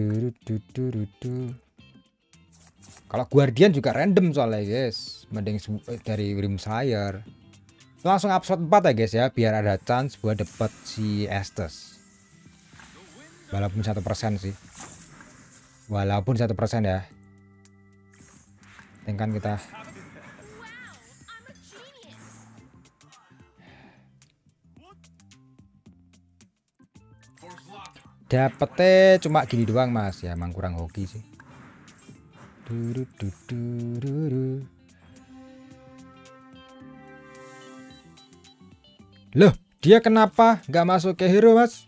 Kalau Guardian juga random soalnya guys, mending dari Grimslayer. Langsung up slot 4 ya guys ya, biar ada chance buat dapat si Estes. Walaupun 1% sih. Walaupun 1% ya. Tingkan kita. Dapetnya cuma gini doang mas ya, emang kurang hoki sih. Loh, dia kenapa nggak masuk ke hero mas?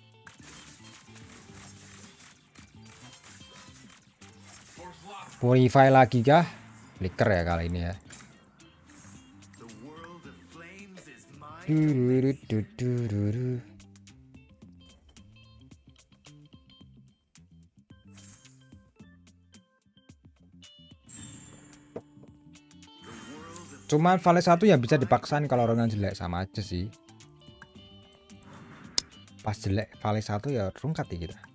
Purify lagi kah? Flicker ya kali ini ya. Cuman Vale 1 ya bisa dipaksain kalau orangnya jelek, sama aja sih. Pas jelek Vale 1 ya rungkat ya kita.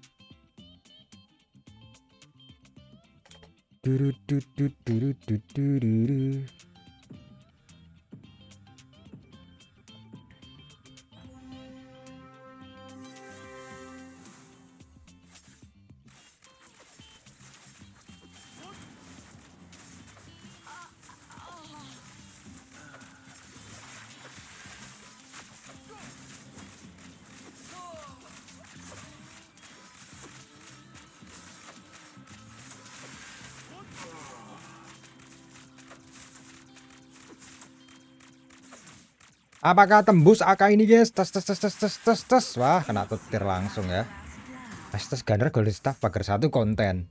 Apakah tembus AK ini guys? Tes. Wah, kena petir langsung ya. Estes Gunner Golden Staff pagar 1 konten.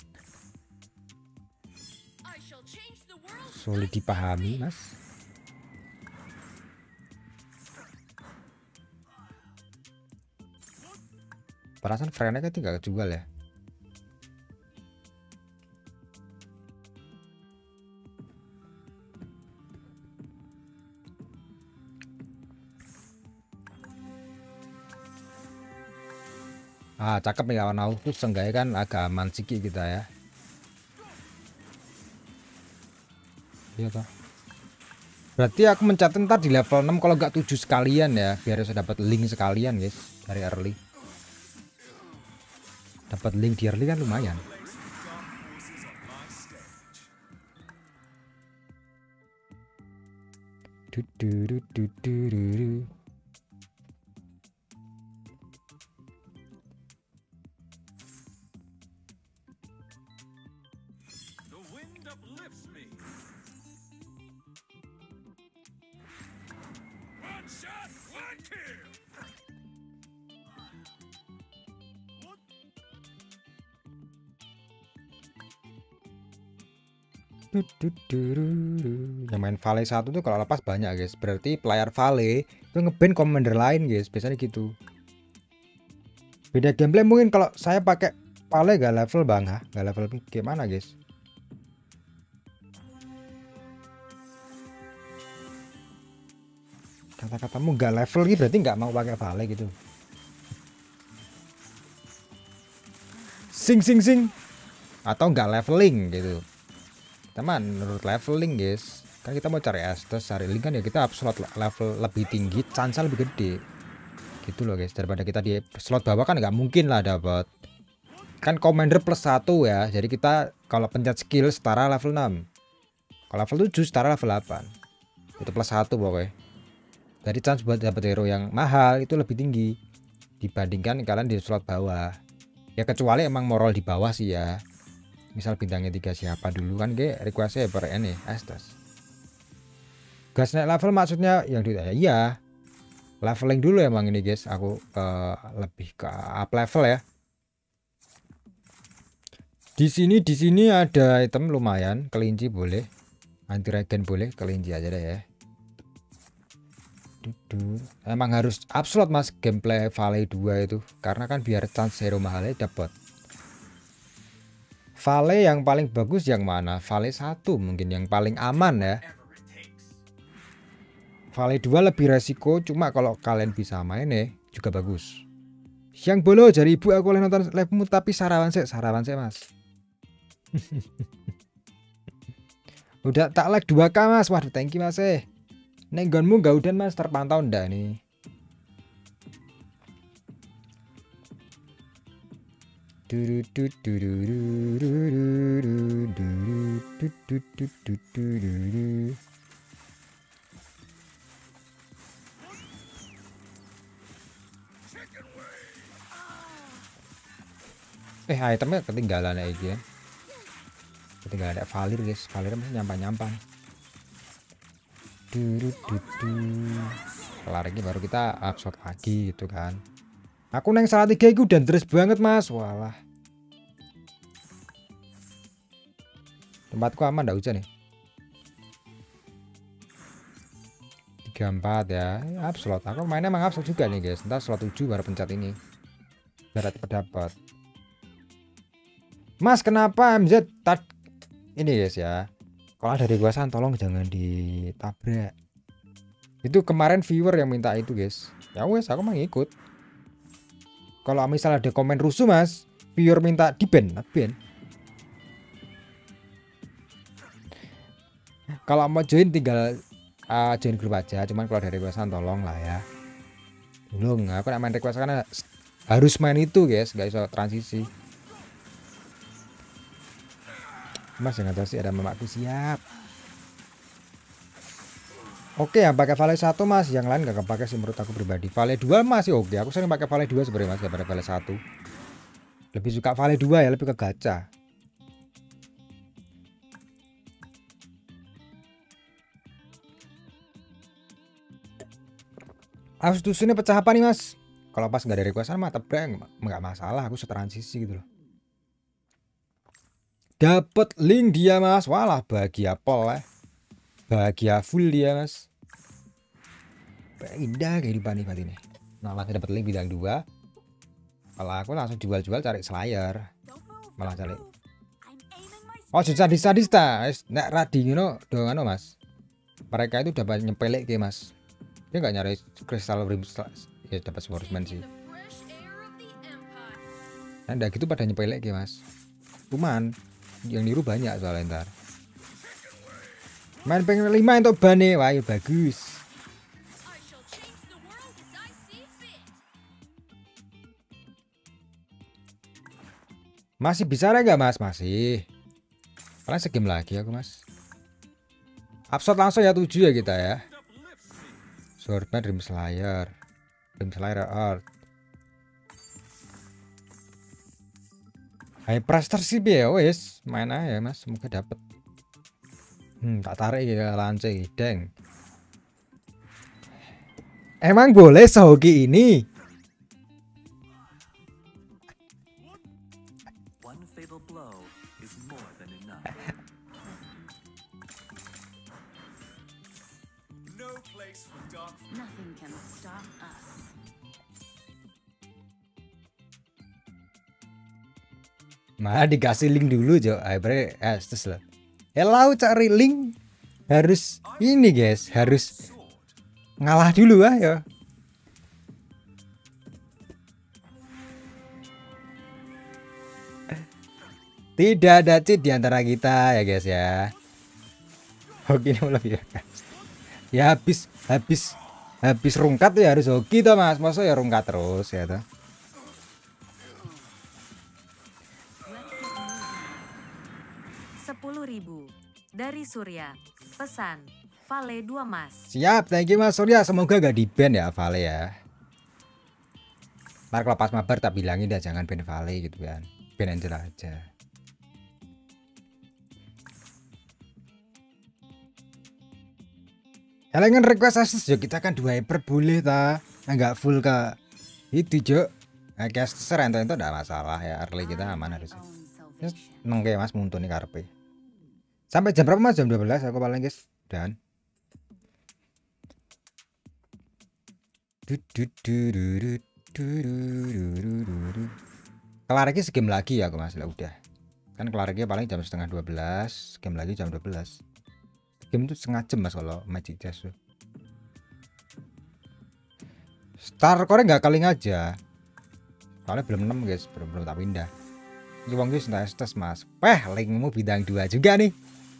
Sulit dipahami mas. Perasaan friendnya kan tinggal jual ya. Ah, cakep nih kawan aku tuh, seenggaknya kan agak aman sikit kita ya. Iya toh. Berarti aku mencatat ntar di level 6 kalau nggak 7 sekalian ya, biar bisa dapat link sekalian guys dari early. Dapat link di early kan lumayan. Yang main Vale 1 tuh kalau lepas banyak guys, berarti player Vale itu ngeban commander lain guys, biasanya gitu. Beda gameplay mungkin kalau saya pakai Vale gak level bang, gak level gimana guys? Kata-katamu gak level gitu berarti nggak mau pakai Vale gitu. Sing atau nggak leveling gitu. Teman menurut leveling guys, kan kita mau cari Estes, cari link kan ya, kita up slot level lebih tinggi, chance lebih gede gitu loh guys, daripada kita di slot bawah kan nggak mungkin lah dapat. Kan commander plus 1 ya, jadi kita kalau pencet skill setara level 6, kalau level 7 setara level 8, itu plus 1 pokoknya. Jadi chance buat dapat hero yang mahal itu lebih tinggi dibandingkan kalian di slot bawah ya, kecuali emang moral di bawah sih ya. Misal bintangnya 3 siapa dulu kan kayak requestnya per ini Estes. Gas naik level maksudnya yang ditanya iya, leveling dulu emang ini guys, aku lebih ke up level ya. Di sini ada item lumayan, kelinci boleh, anti regen boleh, kelinci aja deh ya. Emang harus up slot mas gameplay Vale 2 itu, karena kan biar chance hero mahalnya dapat. Vale yang paling bagus yang mana? Vale 1 mungkin yang paling aman ya. Vale 2 lebih resiko, cuma kalau kalian bisa main juga bagus. Siang bolo jari ibu aku oleh nonton live-mu tapi sarawan sih mas. Udah tak like 2K mas. Waduh thank you mas Nenggonmu gak udan mas, terpantau ndak nih. Itemnya ketinggalan lagi ya. Ketinggalan ada Valir guys. Valir masih nyampan. Kelar lagi baru kita upshot lagi gitu kan. Aku neng salah 3 itu dan terus banget mas. Walah. Tempatku aman ndak hujan nih. 34 ya. Upslot. Aku mainnya emang upslot juga nih guys. Ntar slot 7 baru pencet ini. Biar dapat. Mas kenapa MZ ini guys ya. Kalau ada requestan tolong jangan ditabrak. Itu kemarin viewer yang minta itu guys. Ya wes aku mah ngikut. Kalau misalnya ada komen rusuh mas, viewer minta di ban. Kalau mau join tinggal join grup aja. Cuman kalau ada requestan tolong lah ya. Belum, aku nak main request karena harus main itu guys, gak bisa transisi. Mas yang atas sih ada mamaku siap. Oke yang pakai Vale 1 mas, yang lain gak kepake sih menurut aku pribadi. Vale 2 masih oke. Aku sering pakai Vale 2 sebenarnya mas daripada Vale 1. Lebih suka Vale 2 ya, lebih ke gacha. Agustus ini pecah apa nih mas? Kalau pas nggak ada requestan mah tebak nggak masalah, aku setransisi gitu loh. Dapat link dia mas, walah bahagia pol ya. Bahagia full dia mas. Indah kehidupan nih ini. Nah masih dapat link bidang 2. Kalau aku langsung jual-jual cari Slayer. Malah cari. Oh sadista. Nek radi ngono dongano mas. Mereka itu dapat nyepelek ke mas. Dia nggak nyari kristal rim ya dapat swordsman sih. Nah gitu pada nyepelek ke mas. Cuman yang niru banyak soalnya ntar. Main pengen 5 untuk bane, wah ya bagus. Masih bisa nggak mas? Masih. Paling segame lagi aku mas. Upshot langsung ya 7 ya kita ya. Swordman Dream Slayer Art. Hyperster sih ya wes main aja mas, semoga dapet. Tak tarik ya lanceng deng. Emang boleh sehoki ini? Mah dikasih link dulu Jo. Terus lah. Hello cari link harus ini guys, harus ngalah dulu ya. Tidak ada cheat di antara kita ya guys ya. Hoki ini lebih ya habis rungkat ya harus hoki toh mas. Masa ya rungkat terus ya toh. Dari Surya, pesan Vale 2 mas. Siap, thank you mas Surya. Semoga gak di ban ya Vale ya. Ntar kalau pas mabar tak bilangin dah jangan ban Vale gitu kan. Ban Angela aja. Halangan request asus Jo, kita kan 2 hyper boleh ta. Enggak full ke itu Jo. Nah, caster itu enggak masalah ya. Early kita aman harusnya. Nengke mas muntuni karpe. Sampai jam berapa mas? Jam 12 aku paling guys. Dan kelar lagi segame lagi ya aku mas lah udah. Kan kelar lagi paling jam setengah 12. Game lagi jam 12. Game itu setengah jam mas kalau Magic Jazz tuh. Star core nggak kaling aja. Soalnya belum 6 guys, belum tak pindah. Ini wong guys entah estes mas. Linkmu bintang 2 juga nih.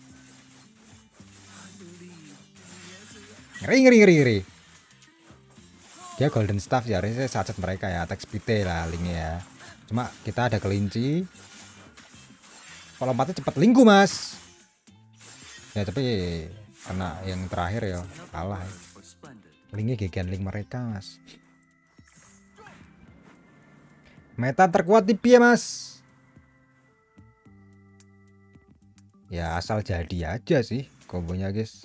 Ngeri. Dia golden staff ya, harusnya sacat mereka ya, attack speed lah linknya ya. Cuma kita ada kelinci. Kalau lompatnya cepat lingku mas. Ya tapi kena yang terakhir ya, kalah ya. Linknya gegian link mereka mas. Meta terkuat di piye mas? Ya asal jadi aja sih kombonya guys.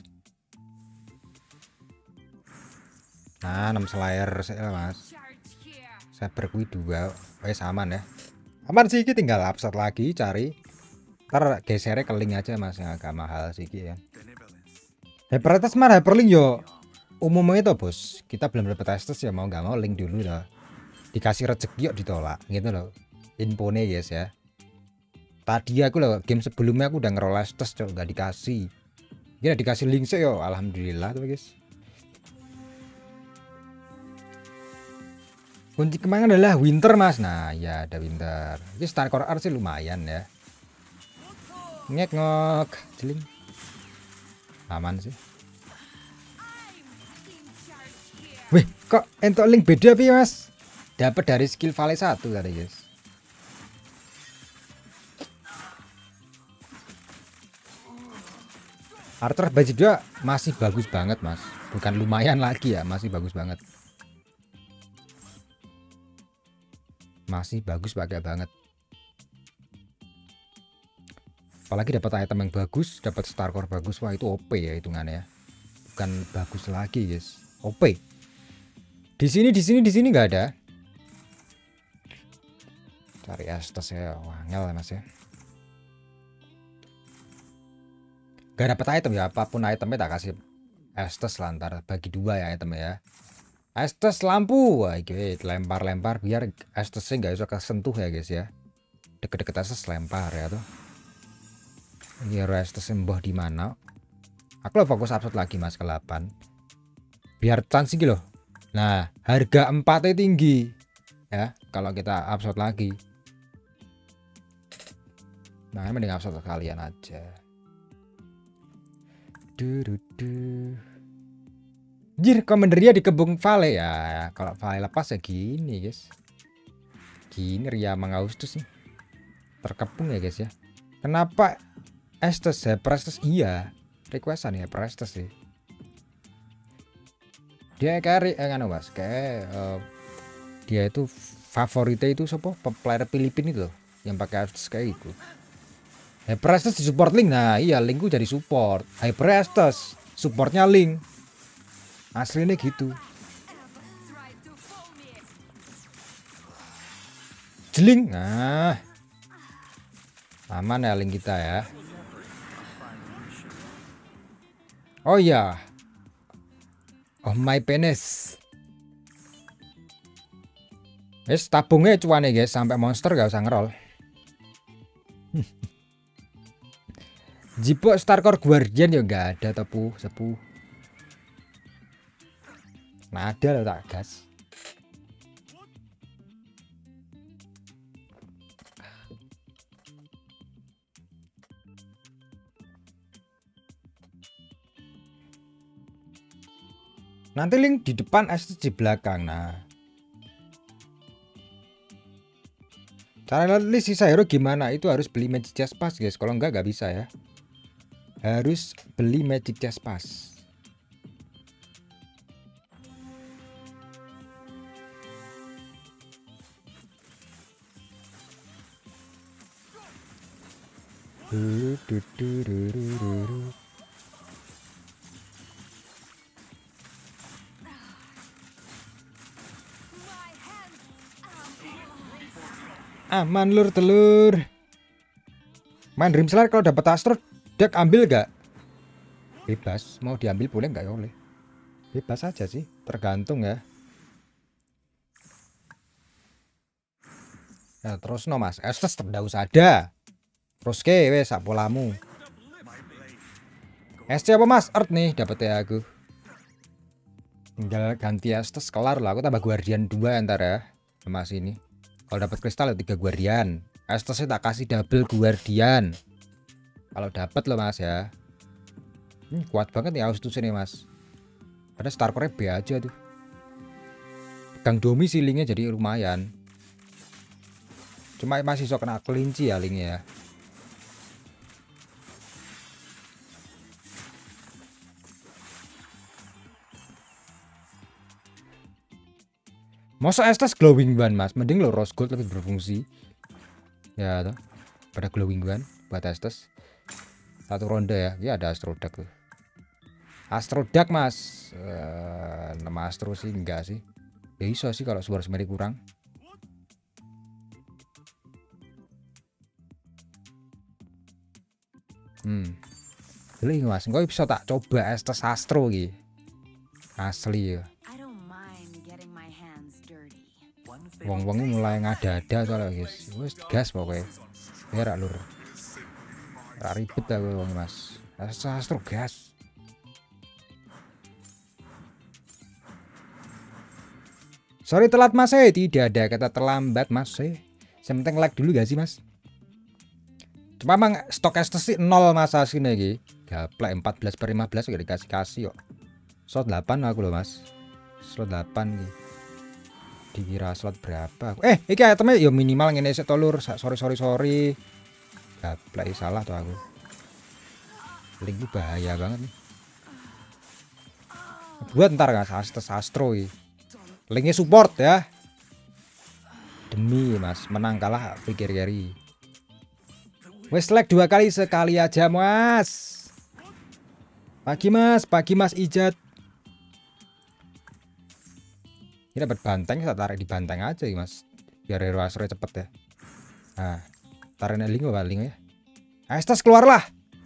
Nah 6 slayer saya mas. Saya berkui 2. Aman ya. Aman sih, tinggal upset lagi cari. Ntar gesernya ke link aja mas, yang agak mahal sih ya. Hyperlink mana hyperlink yo. Umumnya itu bos, kita belum dapat Estes ya, mau nggak mau link dulu lah. Dikasih rezeki yuk ditolak gitu loh. Infonya guys ya. Tadi aku loh game sebelumnya aku udah ngerol Estes cok, nggak dikasih. Gila dikasih link sih yo, alhamdulillah tuh guys. Kunci kemenangan adalah winter mas. Nah ya ada winter. Ini Starcore Art sih lumayan ya. Ngek jeling. Aman sih. Wih kok entok link beda pi mas. Dapat dari skill Vale 1 tadi guys. Archer budget 2 masih bagus banget mas. Bukan lumayan lagi ya, masih bagus banget. Masih bagus pakai banget. Apalagi dapat item yang bagus, dapat star core bagus, wah itu OP ya hitungannya ya. Bukan bagus lagi guys, OP. Di sini nggak ada. Cari Estes ya, wangel ya mas ya. Gak dapat item ya, apapun itemnya tak kasih Estes lantar bagi 2 ya itemnya ya. Estes lampu, wah gitu lempar biar Estesnya nggak bisa kesentuh ya guys ya. Deket-deket Estes lempar ya tuh. Ini Estes mbah di mana? Aku lo fokus upload lagi mas ke 8. Biar chance gitu loh. Nah harga 4-nya tinggi ya kalau kita upload lagi. Nah mending upload kalian aja. Jir komendernya dikebung Vale ya. Kalau Vale lepas ya gini guys. Gini Ria Agustus nih. Terkepung ya guys ya. Kenapa Estes ya? Prestes iya. Requestan ya Prestes sih. Dia carry kan mas. Kayak dia itu favoritnya itu siapa? Player Filipina itu yang pakai Estes kayak itu. Hyper Estes di support link. Nah iya linkku jadi support. Hyper Estes supportnya link. Aslinya gitu. Jeling. Nah. Aman ya link kita ya. Oh iya. Oh my penis. Wes tabungnya cuane guys, sampai monster gak usah ngerol. Jipo Starcore Guardian ya gak ada tepu sepuh. Nah ada loh tak gas. Nanti link di depan, Estes di belakang. Nah cara list sisa hero gimana? Itu harus beli Magic Chest Pass guys. Kalau enggak bisa ya. Harus beli Magic Chest Pass. Aman lur telur. Main Dream Slayer kalau dapat Astro deck ambil gak? Bebas, mau diambil boleh nggak ya oleh? Bebas aja sih, tergantung ya. Ya terus no mas, Estes tidak usah ada. Terus ke wes sak polamu. SC apa mas? Earth nih dapat ya aku. Tinggal ganti Estes kelar lah. Aku tambah Guardian 2 ntar ya. Mas ini. Kalau dapat kristal ya 3 guardian. Estesnya tak kasih double guardian. Kalau dapat loh mas ya. Kuat banget nih Austus ini mas. Ada Starcore B aja tuh. Pegang domisilingnya jadi lumayan. Cuma masih sok kena kelinci ya linknya ya. Masa Estes glowing ban mas, mending lo rose gold lebih berfungsi. Ya toh, pada glowing ban buat Estes. Satu ronde ya, ya ada Astrodak tuh. Astrodak mas, nama Astro sih enggak sih. Ya iso sih kalau suara semedi kurang. Jadi mas, gue bisa tak coba Estes Astro gitu. Asli ya. Wong-wongnya mulai ngada-ada soalnya guys. Wes gas pokoknya. Ya rak lur. Rak ribet lah wong mas. Astro gas. Sorry telat mas tidak ada kata terlambat mas Yang penting like dulu gak sih mas? Cuma emang stok Estes sih 0 mas aslinya lagi. Gaplek 14/15 gak dikasih-kasih kok. Slot 8 aku loh mas. Slot 8 gitu. Dikira slot berapa? Iki itemnya ya minimal ngene sik to lur. Sorry. Gaplek salah tuh aku. Link itu bahaya banget nih. Buat ntar gak Astro iki. Linknya support ya. Demi mas menang kalah pikir carry. Wes like 2 kali sekali aja mas. Pagi mas Ijat. Ini dapat banteng, saya tarik di banteng aja ya mas, biar hero Astro cepet ya. Nah, tarik link ya. Estes keluarlah.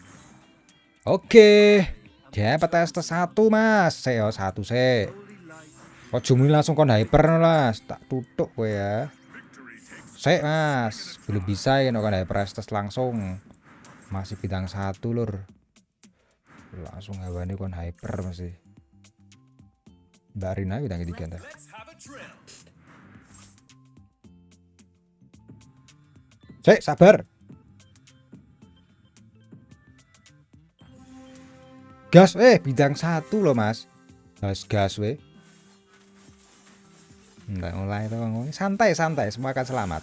Oke, dapat Estes 1 mas. Seo 1 se. Kok jumlah langsung kon hyper mas, tak tutup gue ya. Sek mas, belum bisa ya kon hyper Estes langsung. Masih bidang 1 lur. Langsung hawanya kon hyper masih. Mbak Rina bidang ketiga ntar. Sek sabar. Gas bidang 1 loh mas. Gas weh. Enggak mulai tuh santai semua akan selamat.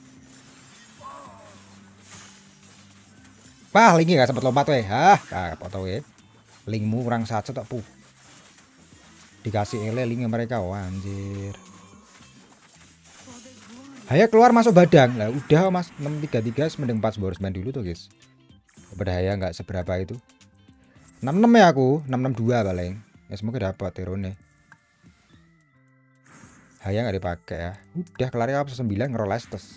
Wah linknya gak sempat lompat weh. Foto weh. Linkmu kurang 1 tak puh. Dikasih linknya mereka. Wah anjir. Haya keluar masuk badang lah udah mas 633 mending 4 boros main dulu tuh guys. Daripada Haya nggak seberapa itu. 66 ya aku 662 paling ya semoga dapat terone. Haya nggak dipakai ya. Udah kelar ya 9 ngerol Estes.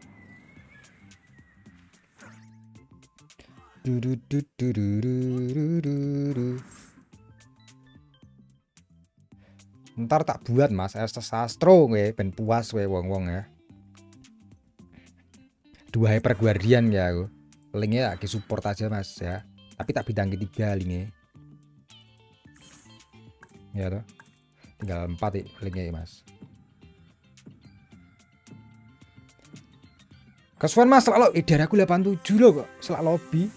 Ntar tak buat mas Estes Astro gue ben puas gue wong-wong ya. 2 hyper guardian ya aku. Linknya lagi support aja mas ya. Tapi tak bidang ketiga linknya. Ya toh. Tinggal 4 linknya ya mas. Kesuan mas selak lo darahku 87 loh kok. Selak lobby.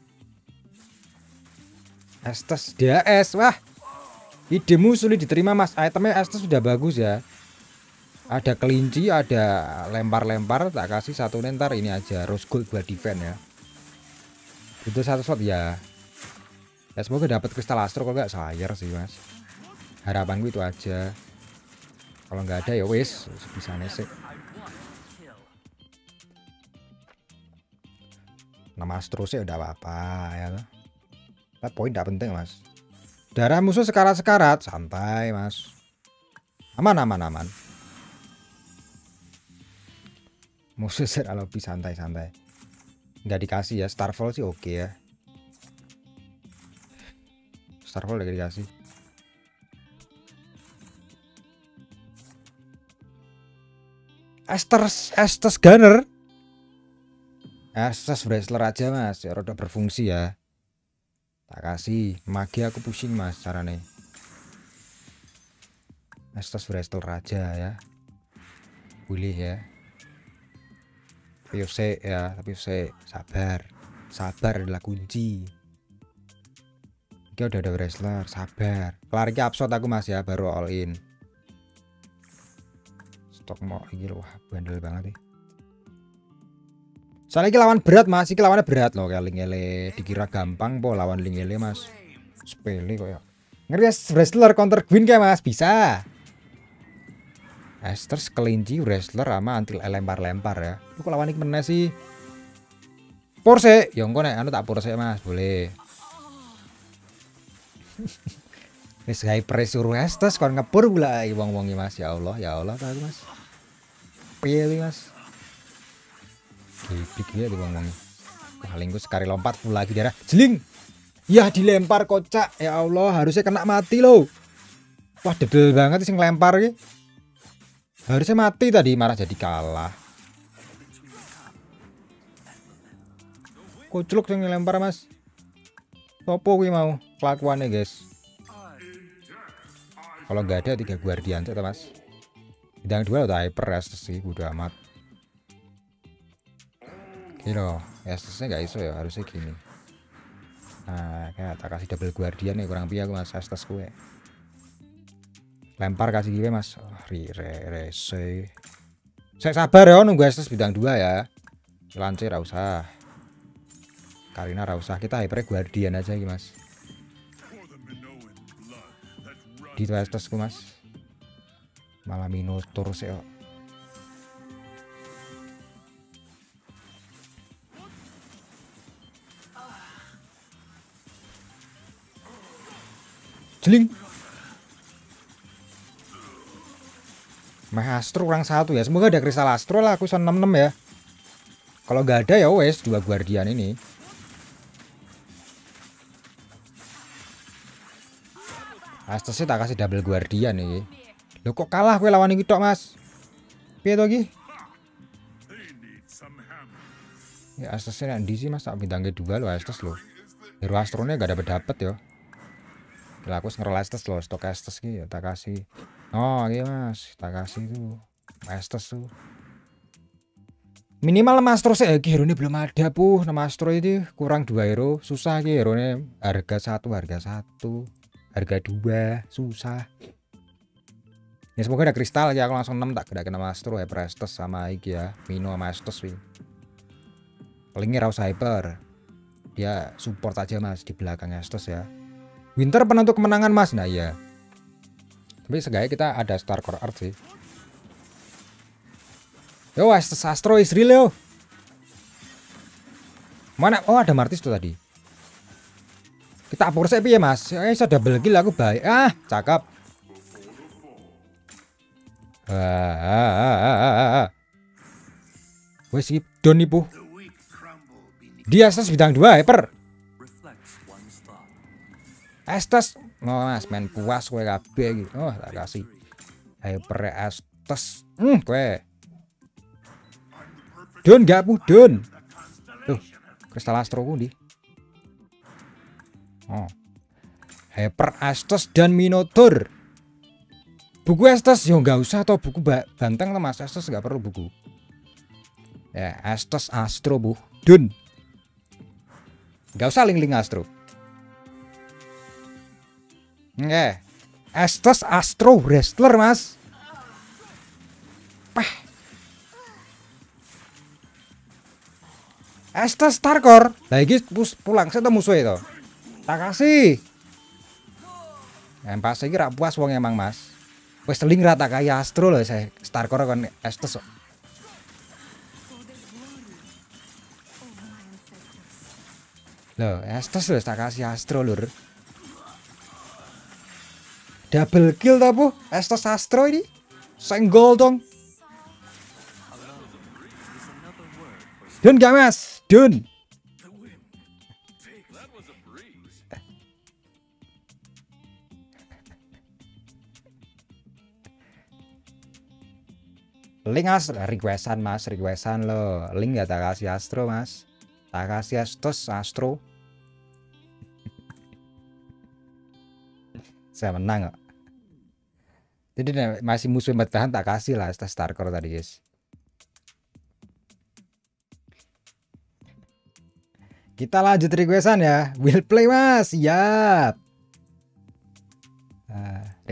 Estes DAS wah. Idemu sulit diterima mas. Itemnya Estes sudah bagus ya. Ada kelinci, ada lempar-lempar, tak kasih 1 nentar ini aja rose gold buat defense ya. Itu 1 slot ya. Ya semoga dapat kristal Astro kalau nggak sayar sih mas. Harapan gue itu aja. Kalau nggak ada ya wis bisa nesek. Nama Astro sih udah apa-apa ya. Tapi poin tidak penting mas. Darah musuh sekarat-sekarat santai mas. Aman. Musuh lebih santai-santai. Nggak dikasih ya. Starfall sih oke ya. Starfall udah dikasih. Estes Gunner. Estes Wrestler aja mas. Ya roda berfungsi ya. Tak kasih. Magi aku pusing mas caranya. Estes Wrestler aja ya. Boleh ya. Tapi sabar. Sabar adalah kunci. Oke, udah ada wrestler, sabar. Kelar iki absot aku Mas ya, baru all in. Stok mau iki wah bandel banget nih. Soalnya iki lawan berat Mas, iki lawannya berat loh kayak Lingele. Dikira gampang po lawan Lingele Mas. Sepele kok ya. Ngeri wrestler counter Gwyn kayak Mas, bisa. Esters kelinci wrestler sama anti lempar-lempar ya. Lu kok lawan iki meneh sih? Porse, ya engko nek anu tak porse Mas, boleh. Wis hyper suruh Estes kon ngepur pula wong-wong Mas. Ya Allah ta Mas. Piye iki Mas? Gipik ya di wong-wong. Paling gue sekali lompat full lagi darah. Jeling. Ya dilempar kocak. Ya Allah, harusnya kena mati loh. Wah, dedel banget sih ngelempar iki. Harusnya mati tadi, malah jadi kalah. Kocluk yang ngelempar Mas. Sopo gue mau kelakuannya guys. Kalau nggak ada 3 guardian tuh Mas. Bidang 2 udah hyper Estes sih, udah amat. Gini loh, Estesnya nggak iso ya, harusnya gini. Nah, kayak tak kasih double guardian nih, kurang piye aku Mas Estes gue. Lempar kasih gue Mas. Oh, rese. Saya sabar ya nunggu Estes bidang 2 ya. Lance ra usah. Karina ra usah, kita hyper guardian aja iki Mas. Di Estes ku Mas. Malah Minotaur sih kok. Jeling. Meh Astro kurang 1 ya. Semoga ada kristal Astro lah, aku 66 ya. Kalau nggak ada ya wes 2 guardian ini. Astesnya tak kasih double guardian nih. Loh kok kalah gue lawan ini tok Mas? Piye to iki? Ya Astesnya nanti sih Mas, tak bintang kedua lo Astes lo. Hero Astronya gak dapet ya. Gila aku ngerol Astes lo, stok Astes gitu ya tak kasih. Oh iya Mas, tak kasih tuh Astes tuh. Minimal nama Astro sih, hero ini belum ada puh. Nama Astro itu kurang 2 hero, susah ki hero ini. Harga 1, harga 2, susah. Ya semoga ada kristal ya, aku langsung 6 tak gedakin nama Astro ya, Prestes sama iki ya, Mino sama Astes wih. Palingnya Raus Hyper. Dia support aja Mas di belakang Astes ya. Winter penentu kemenangan Mas, nah iya. Tapi seenggaknya kita ada Star Core Art sih. Yo Astes Astro is real yo. Mana? Oh ada Martis tuh tadi. Kita apur saya piye Mas? Bisa double kill aku baik. Ah, cakep. Wes iki don ibu. Dia Astes bidang 2 hyper. Astes, oh Mas main puas kowe kabeh iki. Oh, tak kasih. Hyper Astes. Kowe. Don gak pudun. Tuh, kristal Astro ku ndi? Oh. Hyper Astes dan Minotaur. Buku Astes yo nggak usah atau buku banteng lah Mas. Astes nggak perlu buku. Ya, Astes Astro bu. Dun. Nggak usah link Astro. Oke. Astes Astro wrestler Mas. Pah. Astes Starcore. Lagi pulang saya musuh itu. Tak kasih. Yang pas iki ra puas wong emang Mas. Wes teling rata kaya Astro loh saya Starcore kan Astes. Loh, Astes loh tak kasih Astro lur. Double kill ta bu? Astes Astro ini. Senggol dong. Dun gak Mas? Dun. Link requestan Mas, requestan lo. Link gak tak kasih Astro Mas. Tak kasih Astes Astro. Saya menang kok. Jadi masih musuh bertahan tak kasih lah Astes Starcore tadi guys. Kita lanjut requestan ya. Will play mas. Siap. Nah,